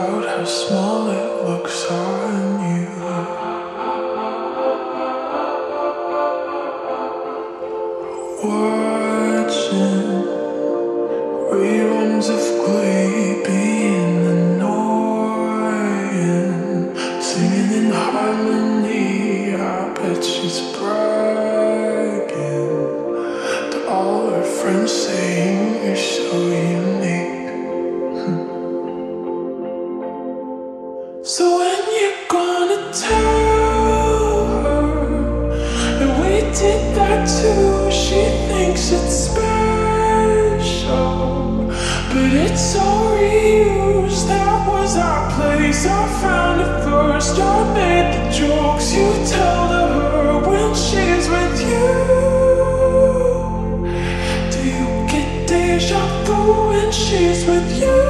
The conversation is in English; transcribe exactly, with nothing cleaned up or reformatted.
about how small it looks on you. Watching reruns of Glee, being annoying, singing in harmony. I bet she's bragging to all her friends, saying you're so unique. So when you're gonna tell her that we did that too? She thinks it's special, but it's so reused. That was our place, I found it first. I made the jokes you tell to her when she's with you. Do you get deja vu when she's with you?